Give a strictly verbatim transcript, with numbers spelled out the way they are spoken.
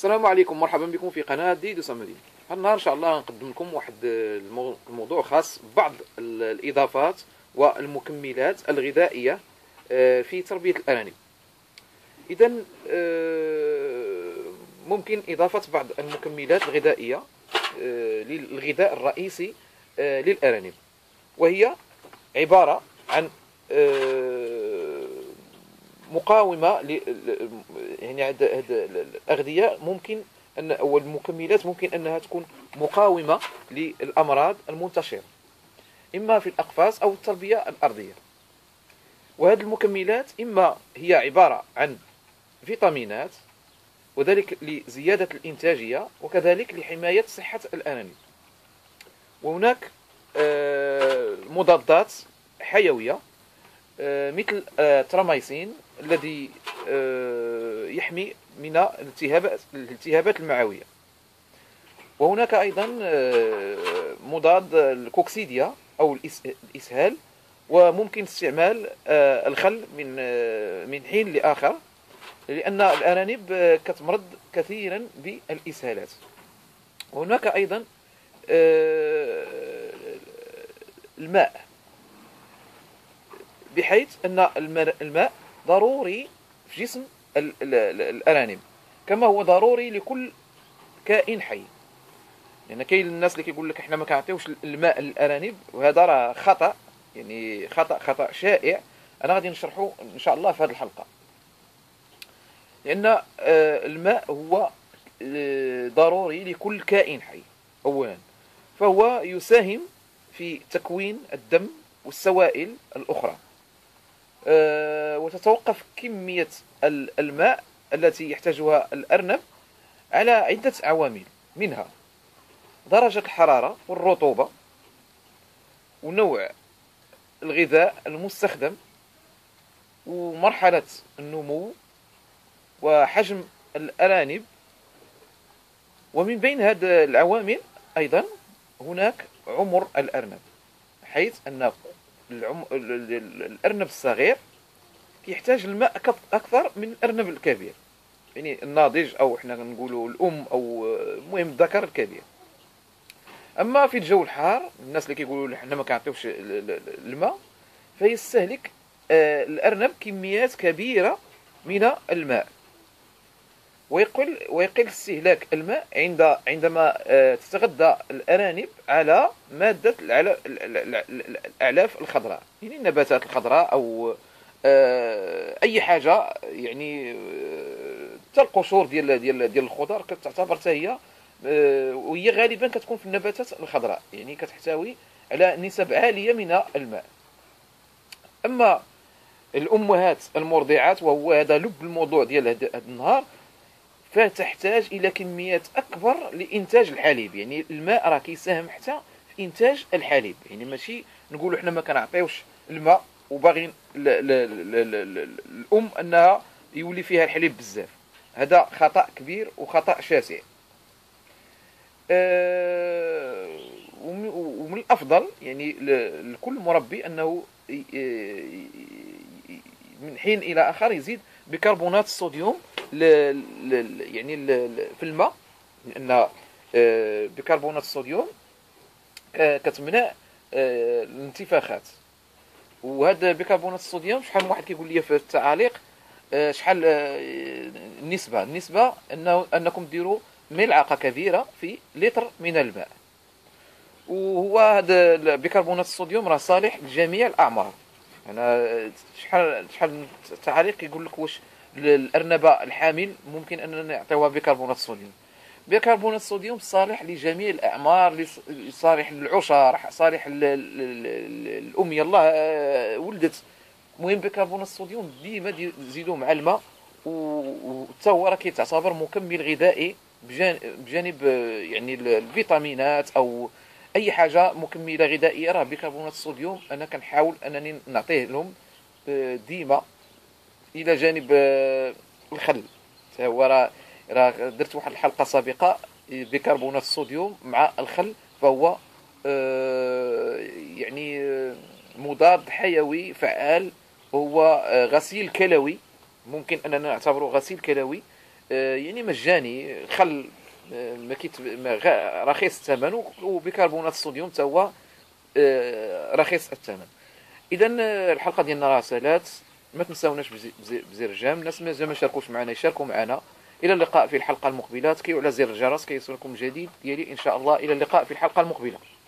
السلام عليكم، مرحبا بكم في قناة ديدو سمري. النهار ان شاء الله نقدم لكم واحد المو- الموضوع خاص ببعض ال- الاضافات والمكملات الغذائية آه، في تربية الارانب. اذا ممكن اضافة بعض المكملات الغذائية آه، للغذاء الرئيسي آه، للارانب، وهي عبارة عن آه، مقاومه ل... يعني هاد هاد الاغذيه ممكن ان او المكملات ممكن انها تكون مقاومه للامراض المنتشره اما في الاقفاص او التربيه الارضيه. وهذه المكملات اما هي عباره عن فيتامينات، وذلك لزياده الانتاجيه وكذلك لحمايه صحه الارانب. وهناك آه، مضادات حيويه آه، مثل آه، تراميسين الذي آه، يحمي من الالتهابات الالتهابات المعوية. وهناك أيضا آه، مضاد الكوكسيديا أو الإس- الإسهال، وممكن استعمال آه، الخل من آه، من حين لآخر، لأن الأرانب آه، كتمرض كثيرا بالإسهالات. وهناك أيضا آه، الماء، بحيث أن المر- الماء ضروري في جسم ال- ال- ال- الأرانب، كما هو ضروري لكل كائن حي. لأن يعني كاين الناس اللي كيقول لك احنا ما كنعطيوش الماء للأرانب، وهذا راه خطأ، يعني خطأ خطأ شائع. أنا غادي نشرحه إن شاء الله في هذه الحلقة. لأن آه، الماء هو آه، ضروري لكل كائن حي أولا، فهو يساهم في تكوين الدم والسوائل الأخرى. آه، وتتوقف كمية ال- الماء التي يحتاجها الأرنب على عدة عوامل، منها درجة الحرارة والرطوبة، ونوع الغذاء المستخدم، ومرحلة النمو، وحجم الأرانب. ومن بين هذه العوامل أيضا هناك عمر الأرنب، حيث أن العم... ال- ال- ال- الأرنب الصغير يحتاج الماء أك- أكثر من الأرنب الكبير، يعني الناضج، او احنا نقولوا الام، او المهم الذكر الكبير. اما في الجو الحار، الناس اللي كيقولوا احنا ما كنعطيوش ال- ال- الماء، فيستهلك آه، الارنب كميات كبيره من الماء. ويقل ويقل استهلاك الماء عند عندما آه، تتغذى الارانب على ماده العلا- ال- ال- ال- الاعلاف الخضراء، يعني النباتات الخضراء، او آه، اي حاجه، يعني آه، حتى القشور ديال ديال ديال الخضر كتعتبر حتى هي آه، وهي غالبا كتكون في النباتات الخضراء، يعني كتحتوي على نسب عاليه من الماء. اما الامهات المرضعات، وهو هذا لب الموضوع ديال هذا النهار، فتحتاج الى كميات اكبر لانتاج الحليب. يعني الماء راه كيساهم حتى في انتاج الحليب، يعني ماشي نقولوا حنا ما كنعطيوش الماء وباغيين ل- ل- ل- ل- ل- الام انها يولي فيها الحليب بزاف. هذا خطا كبير وخطا شاسع. آه، ومن ومن الافضل يعني ل- لكل مربي انه ي- ي- ي- من حين الى اخر يزيد بيكربونات الصوديوم ل... ل... يعني ل... ل- في الماء، لان آه، بيكربونات الصوديوم آه، كتمنع آه، الانتفاخات. وهذا بيكربونات الصوديوم، شحال من واحد كيقول لي في التعاليق آه، شحال آه، النسبه النسبه انه انكم ديروا ملعقه كبيره في لتر من الماء. وهو هذا بيكربونات الصوديوم راه صالح لجميع الاعمار. انا شحال شحال من تعاليق يقول لك واش الارنبه الحامل ممكن اننا نعطيوها بيكربونات الصوديوم. بيكربونات الصوديوم صالح لجميع الاعمار، لص- صالح للعشر، صالح ل- ل- ل- الام يلاه آه، ولدت. المهم بيكربونات الصوديوم ديما دي- زيدوه مع الماء، وحتى هو راه كيتعتبر مكمل غذائي بجان- بجانب آه، يعني ال- الفيتامينات او اي حاجه مكمله غذائيه. راه بيكربونات الصوديوم انا كنحاول انني نعطيه لهم آه، ديما، الى جانب آه، الخل. حتى هو راه راه درت واحد الحلقه سابقه بيكربونات الصوديوم مع الخل، فهو آه، يعني آه، مضاد حيوي فعال. هو آه، غسيل كلوي، ممكن اننا نعتبره غسيل كلوي آه، يعني مجاني، خل آه، ما كيت ما غا- رخيص الثمن، و- وبيكربونات الصوديوم تا هو آه، رخيص الثمن. اذا الحلقه ديالنا راه سالات، ما تنساوناش بزي- بزي- بزر الجام. الناس مازال ما شاركوش معنا يشاركوا معنا. الى اللقاء في الحلقه المقبله، تكيو على زر الجرس كيوصلكم جديد ديالي ان شاء الله. الى اللقاء في الحلقه المقبله.